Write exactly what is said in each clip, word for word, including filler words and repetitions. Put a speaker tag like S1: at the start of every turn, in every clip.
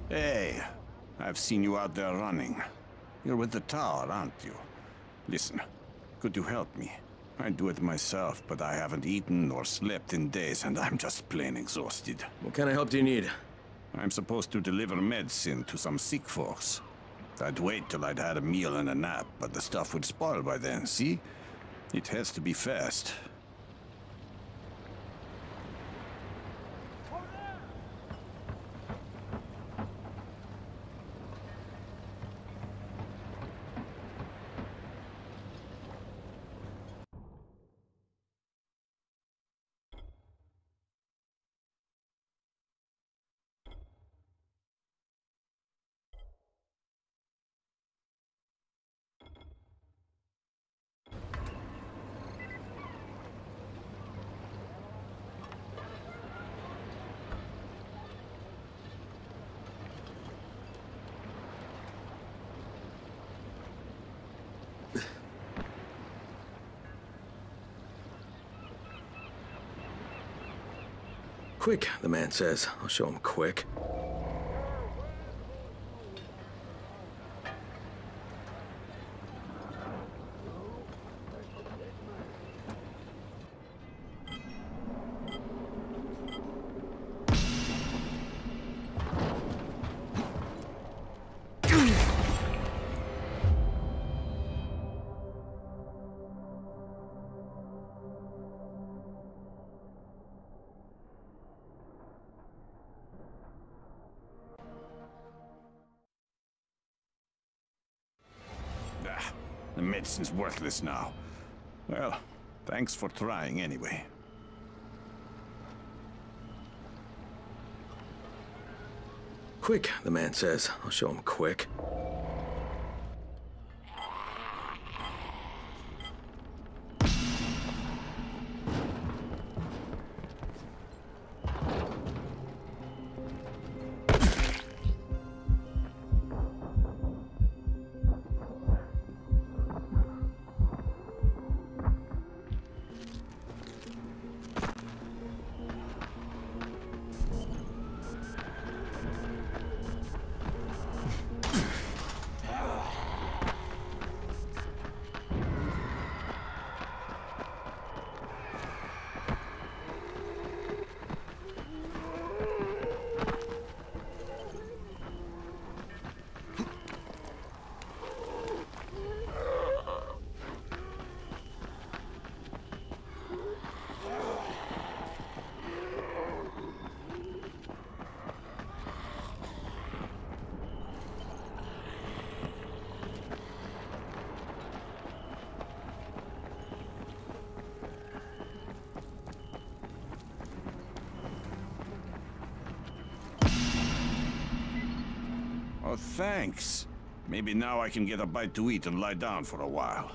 S1: Hey, I've seen you out there running. You're with the tower, aren't you? Listen, could you help me? I'd do it myself, but I haven't eaten or slept in days, and I'm just plain exhausted.
S2: What kind of help do you need?
S1: I'm supposed to deliver medicine to some sick folks. I'd wait till I'd had a meal and a nap, but the stuff would spoil by then, see? It has to be fast.
S2: Quick, the man says. I'll show him quick.
S1: Ah, the medicine's worthless now. Well, thanks for trying anyway.
S2: Quick, the man says. I'll show him quick. Oh, thanks. Maybe now I can get a bite to eat and lie down for a while.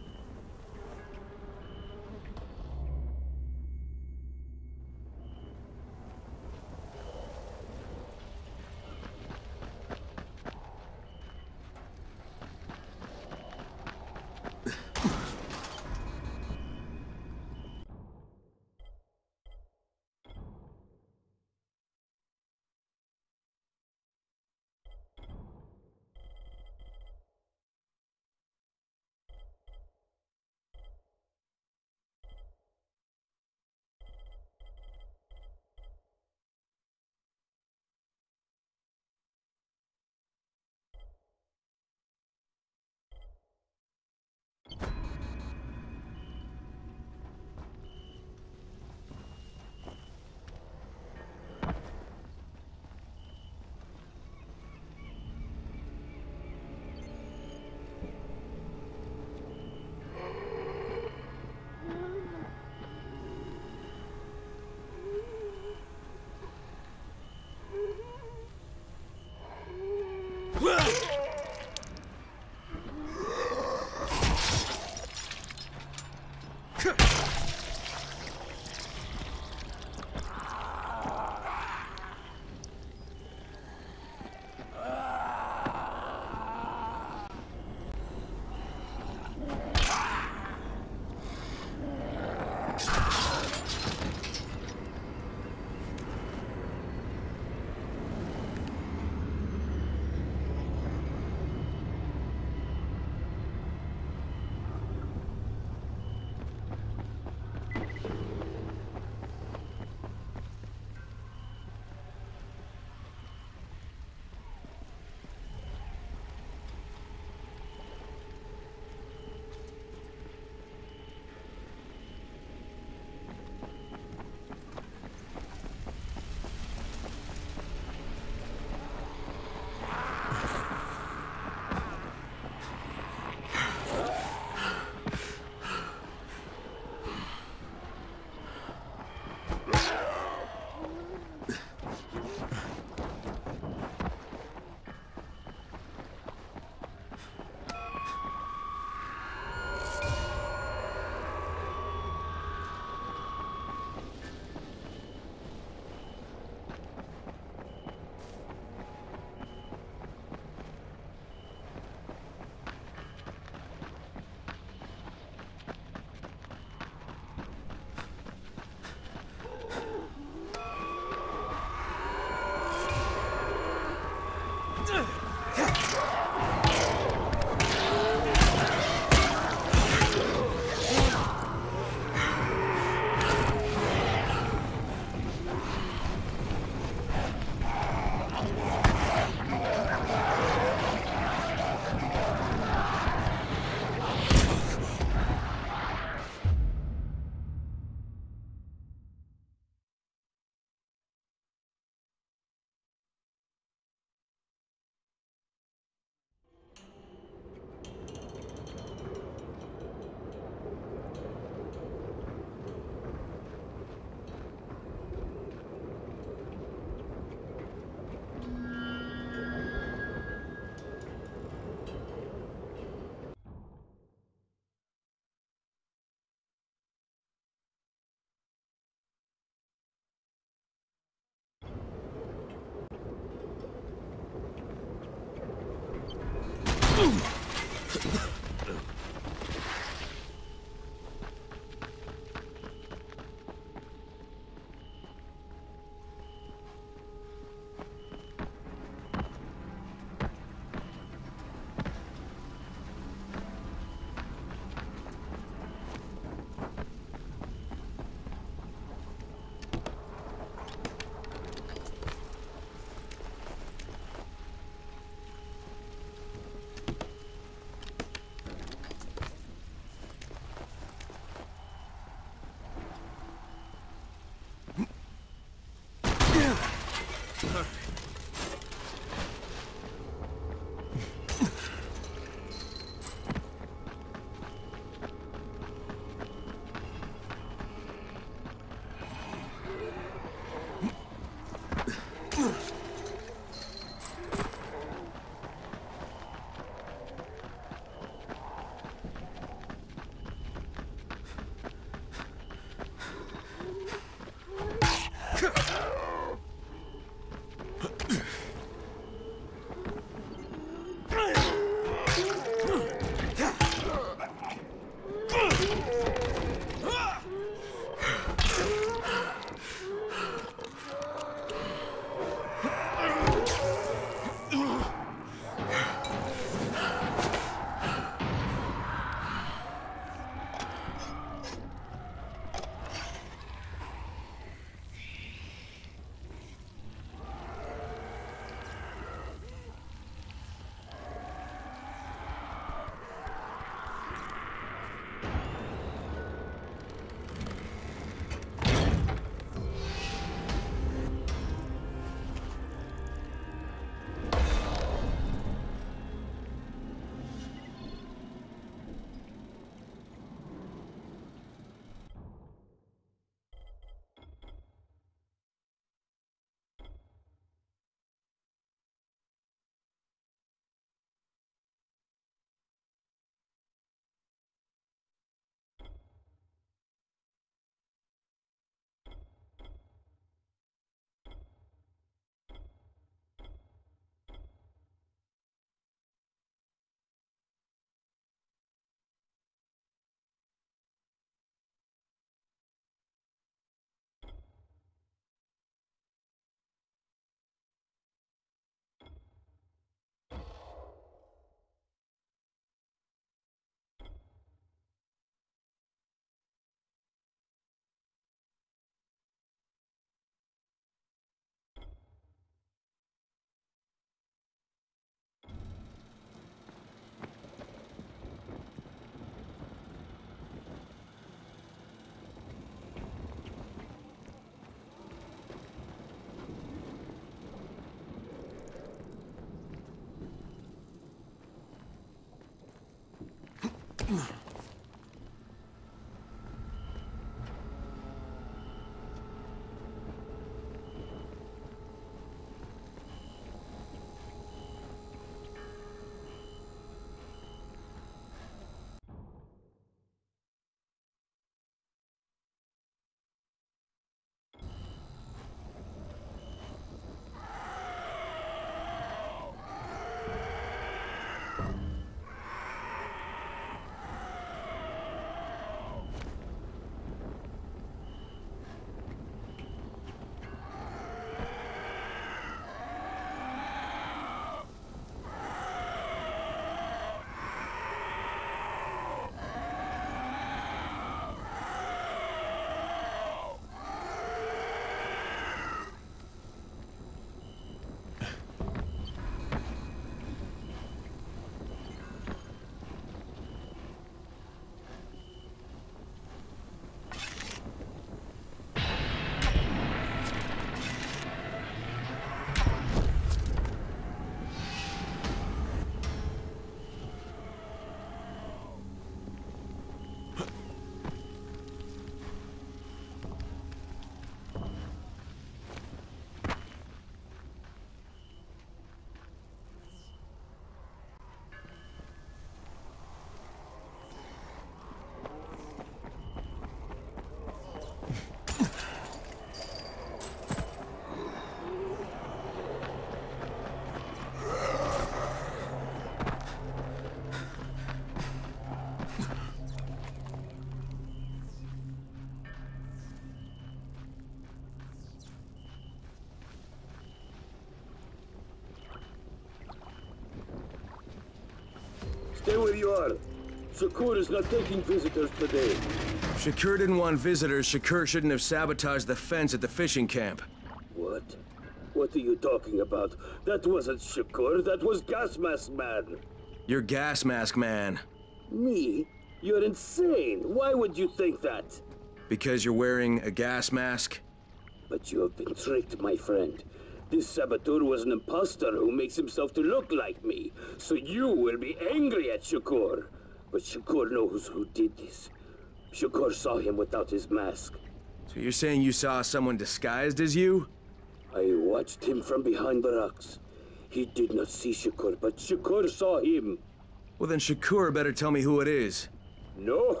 S3: Stay where you are. Shakur is not taking visitors today.
S4: Shakur didn't want visitors. Shakur shouldn't have sabotaged the fence at the fishing camp.
S3: What? What are you talking about? That wasn't Shakur, that was Gas Mask Man.
S4: You're Gas Mask Man.
S3: Me? You're insane. Why would you think that?
S4: Because you're wearing a gas mask?
S3: But you have been tricked, my friend. This saboteur was an imposter who makes himself to look like me. So you will be angry at Shakur. But Shakur knows who did this. Shakur saw him without his mask.
S4: So you're saying you saw someone disguised as you?
S3: I watched him from behind the rocks. He did not see Shakur, but Shakur saw him.
S4: Well then Shakur better tell me who it is.
S3: No.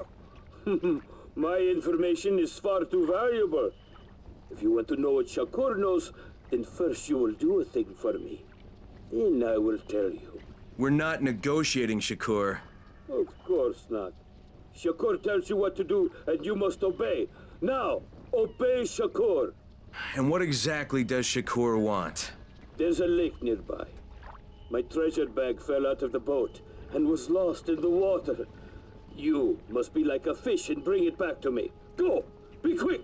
S3: My information is far too valuable. If you want to know what Shakur knows, then first you will do a thing for me. Then I will tell you.
S4: We're not negotiating, Shakur.
S3: Of course not. Shakur tells you what to do, and you must obey. Now, obey Shakur.
S4: And what exactly does Shakur want?
S3: There's a lake nearby. My treasure bag fell out of the boat and was lost in the water. You must be like a fish and bring it back to me. Go! Be quick!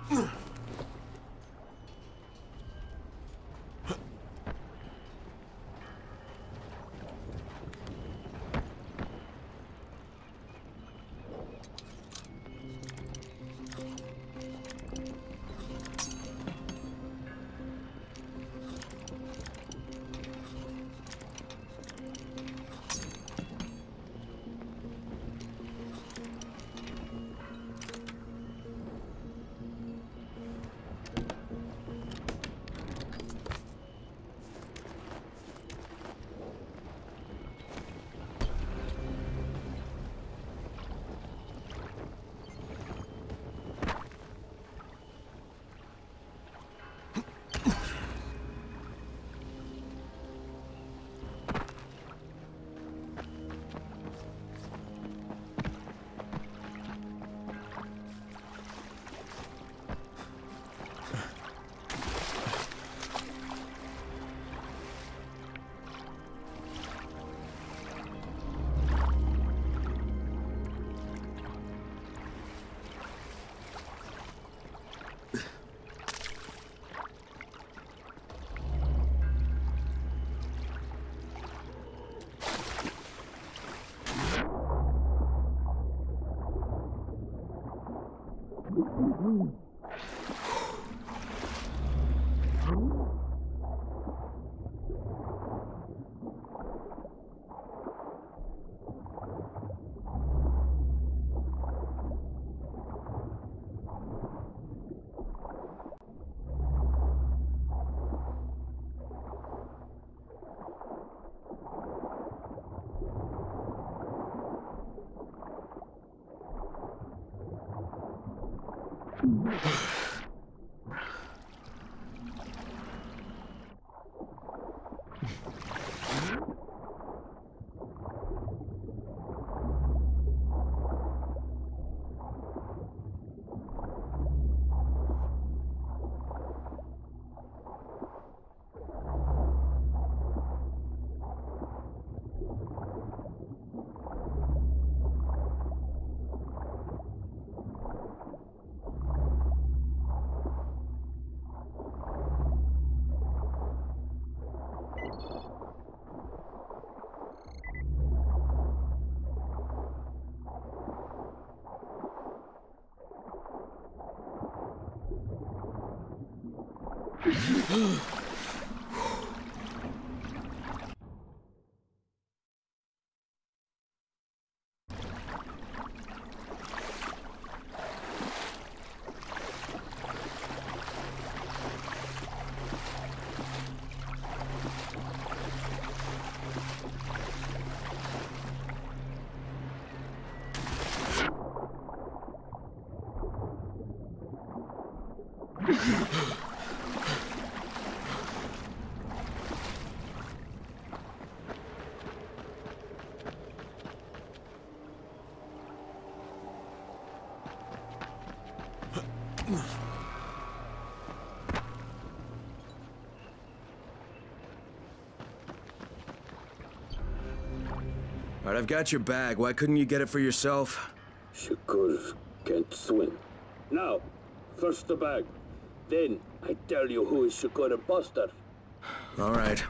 S4: All right, I've got your bag. Why couldn't you get it for yourself?
S3: Shakur can't swim. Now, first the bag. Then, I tell you who is Shakur imposter.
S4: All right.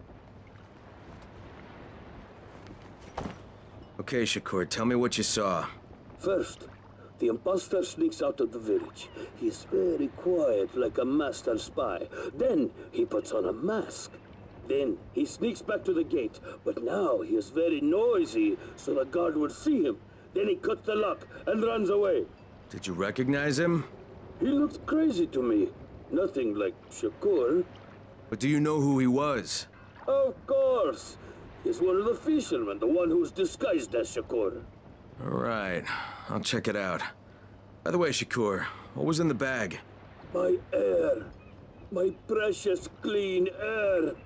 S4: Okay, Shakur, tell me what you saw.
S3: First, the imposter sneaks out of the village. He is very quiet, like a master spy. Then, he puts on a mask. Then, he sneaks back to the gate, but now he is very noisy, so the guard would see him. Then he cuts the lock and runs away.
S4: Did you recognize him?
S3: He looked crazy to me. Nothing like Shakur.
S4: But do you know who he was?
S3: Of course. He's one of the fishermen, the one who's disguised as Shakur.
S4: All right, I'll check it out. By the way, Shakur, what was in the bag?
S3: My air. My precious clean air.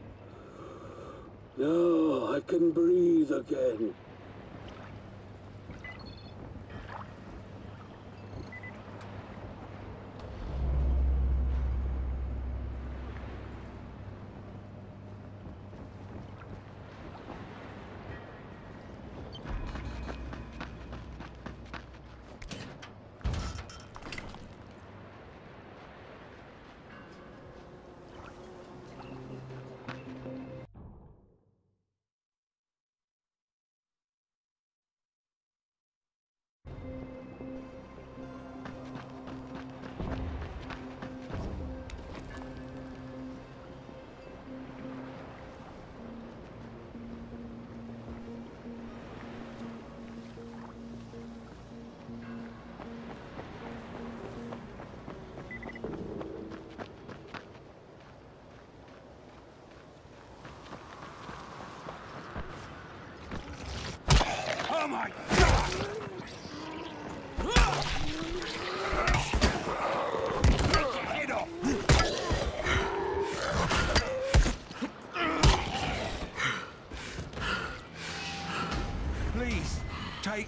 S3: Now I can breathe again.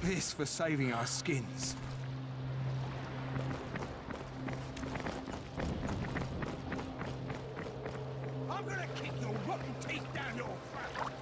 S5: this for saving our skins. I'm gonna kick your rotten teeth down your throat!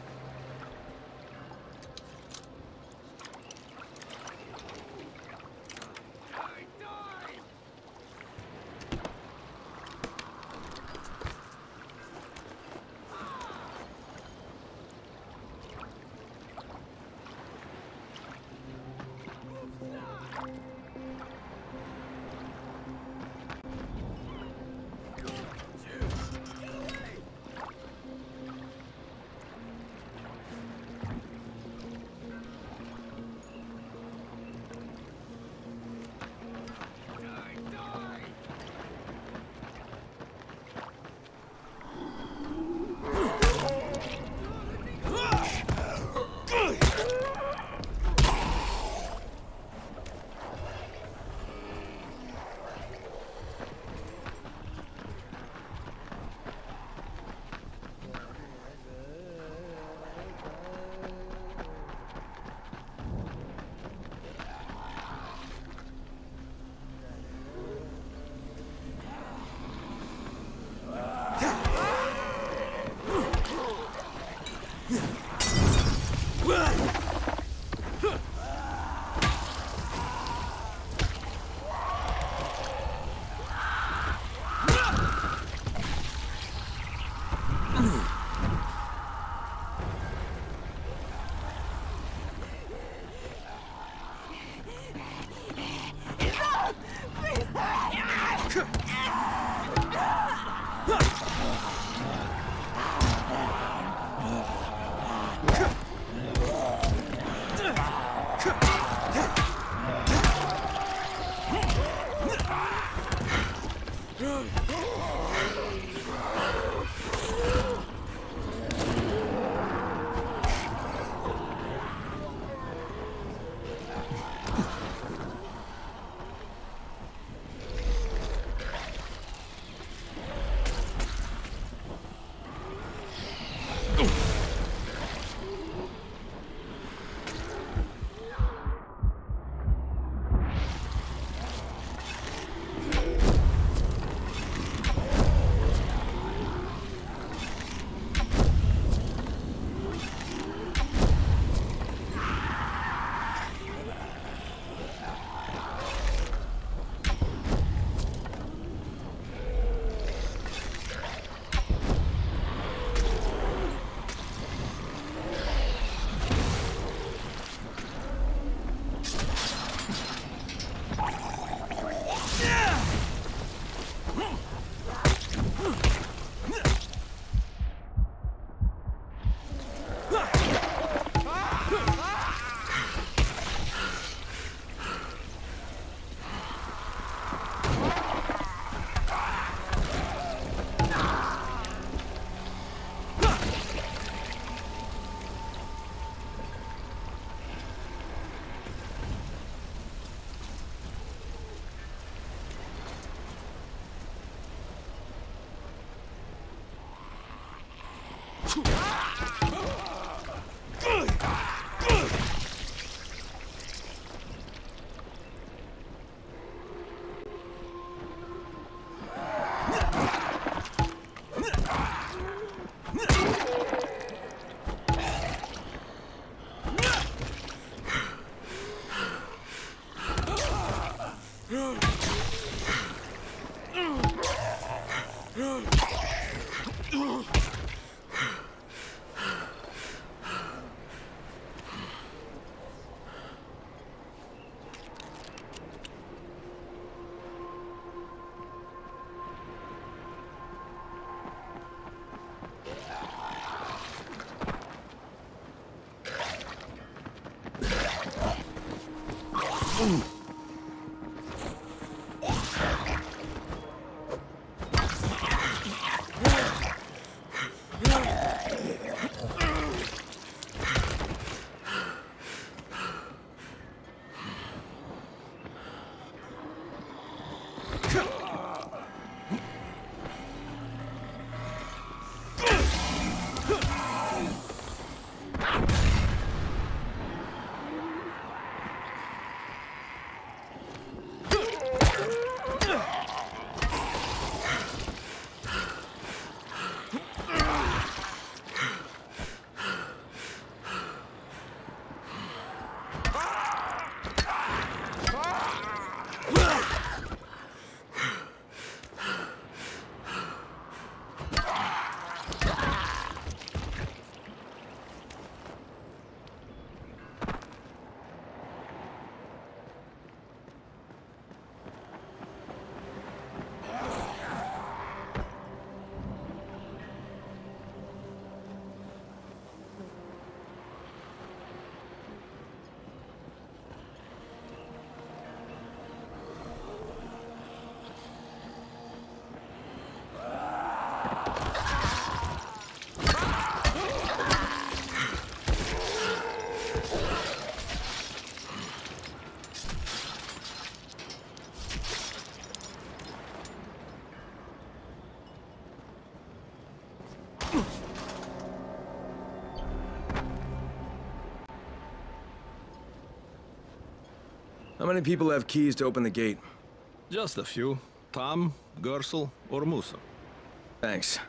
S4: many people have keys to open the gate?
S6: Just a few. Tom, Gersel, or Musa.
S4: Thanks.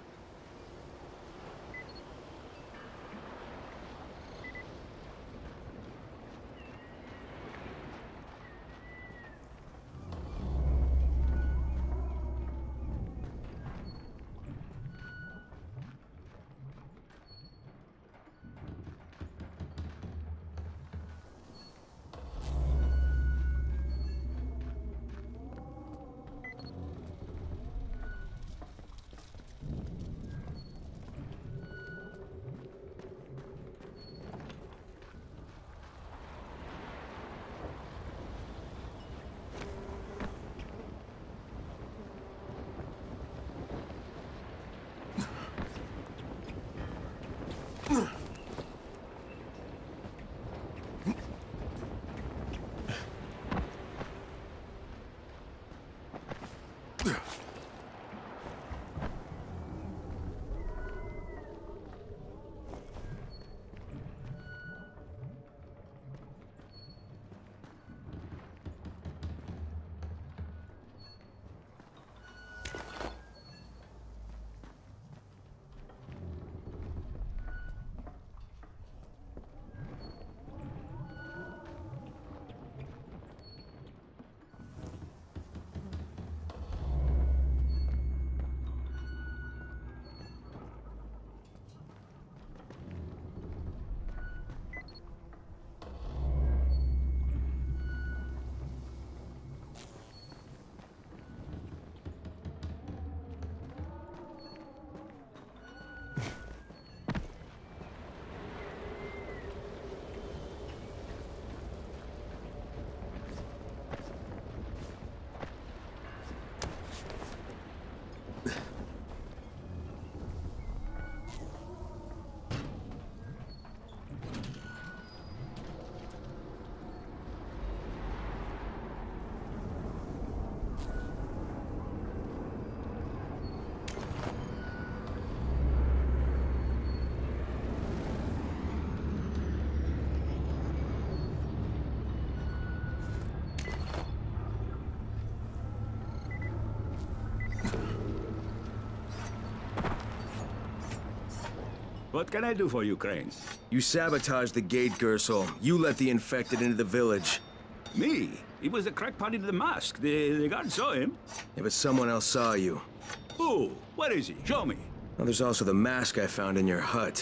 S7: What can I do for you, Cranes?
S4: You sabotaged the gate, Gersel. You let the infected into the village.
S7: Me? He was the crackpot in the mask. The, the guard saw him.
S4: Yeah, but someone else saw you.
S7: Who? Where is he? Show me.
S4: Well, there's also the mask I found in your hut.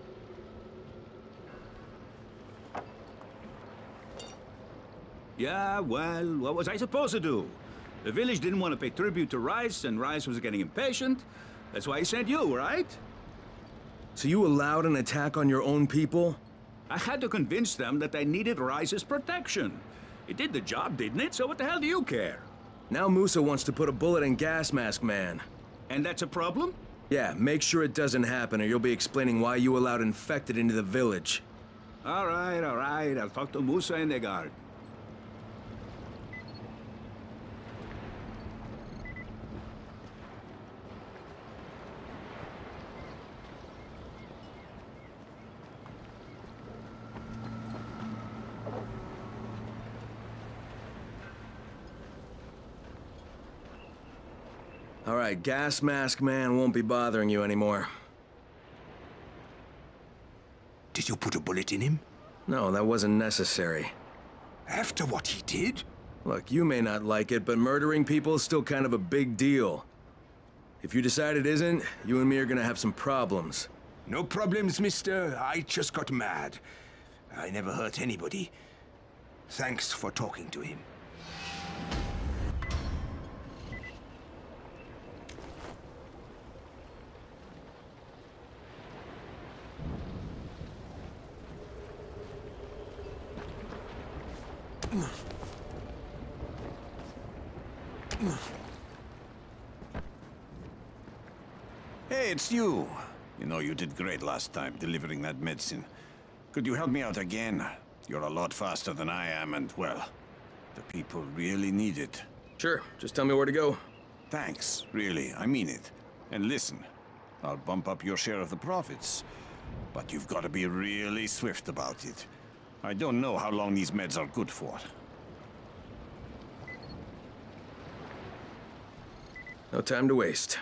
S7: Yeah, well, what was I supposed to do? The village didn't want to pay tribute to Rice, and Rice was getting impatient. That's why he sent you, right?
S4: So you allowed an attack on your own people?
S7: I had to convince them that they needed Rice's protection. It did the job, didn't it? So what the hell do you care?
S4: Now Musa wants to put a bullet in Gas Mask Man.
S7: And that's a problem?
S4: Yeah, make sure it doesn't happen or you'll be explaining why you allowed infected into the village.
S7: All right, all right. I'll talk to Musa and the guard.
S4: All right, Gas Mask Man won't be bothering you anymore.
S5: Did you put a bullet in him?
S4: No, that wasn't necessary.
S5: After what he did?
S4: Look, you may not like it, but murdering people is still kind of a big deal. If you decide it isn't, you and me are gonna have some problems.
S5: No problems, mister. I just got mad. I never hurt anybody. Thanks for talking to him.
S1: Hey, it's you. You know, you did great last time, delivering that medicine. Could you help me out again? You're a lot faster than I am, and, well, the people really need it.
S4: Sure, just tell me where to go.
S1: Thanks, really, I mean it. And listen, I'll bump up your share of the profits. But you've got to be really swift about it. I don't know how long these meds are good for.
S4: No time to waste.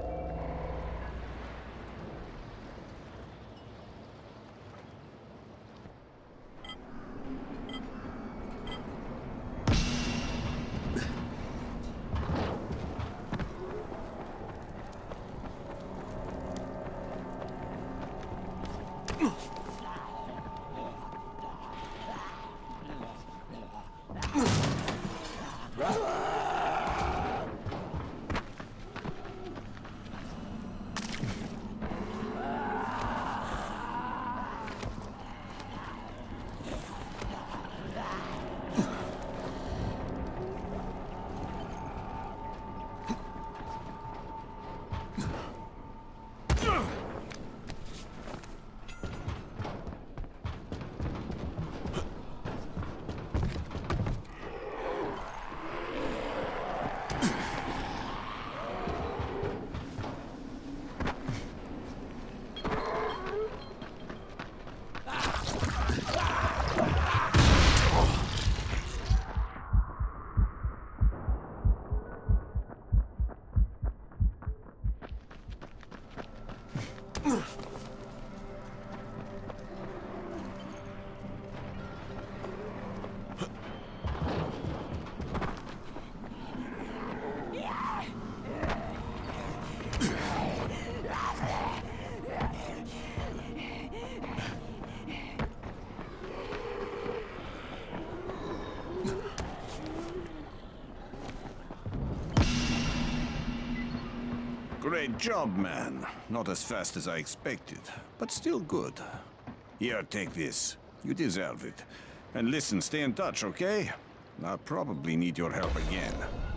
S1: Great job, man. Not as fast as I expected, but still good. Here, take this. You deserve it. And listen, stay in touch, okay? I'll probably need your help again.